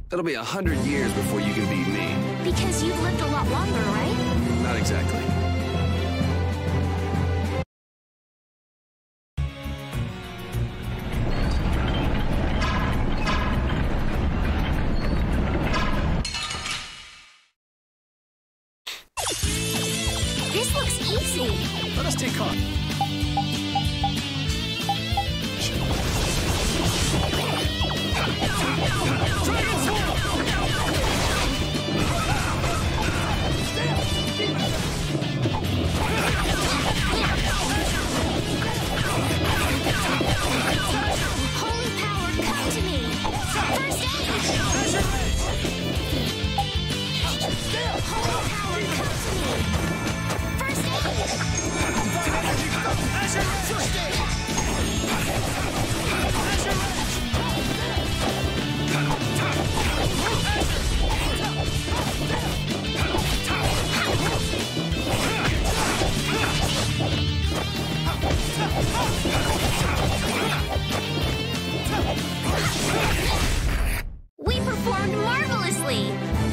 It'll be 100 years before you can beat me. Because you've lived a lot longer, right? Not exactly. This looks easy. Let us take on. Holy power, come to me. First aid. Holy power, come to me. First aid. We performed marvelously.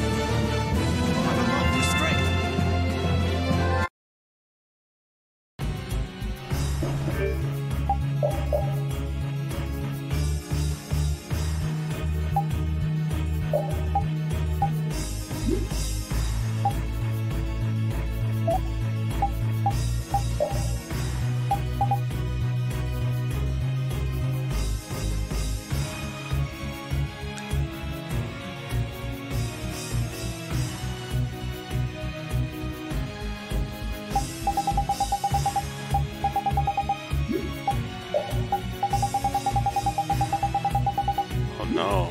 Oh no.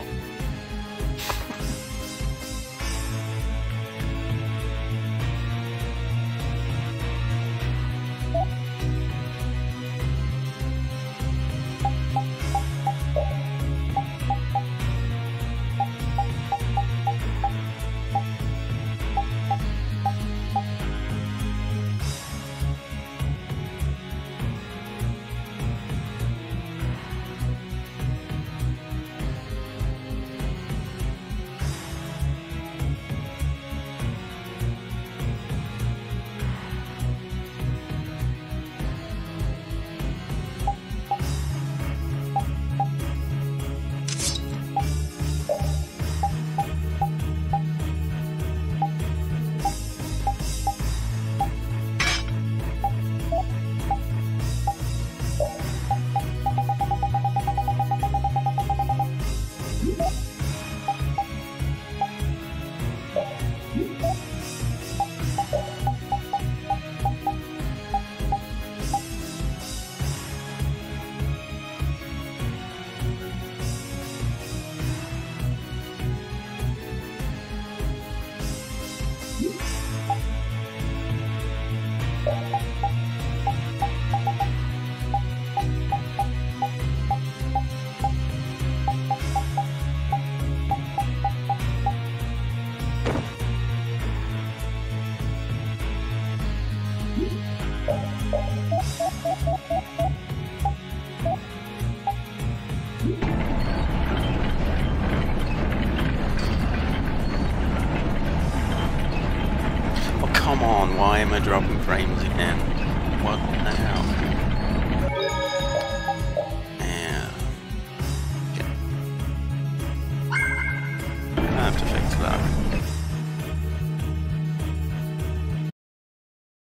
Oh, come on, why am I dropping frames again? What the hell?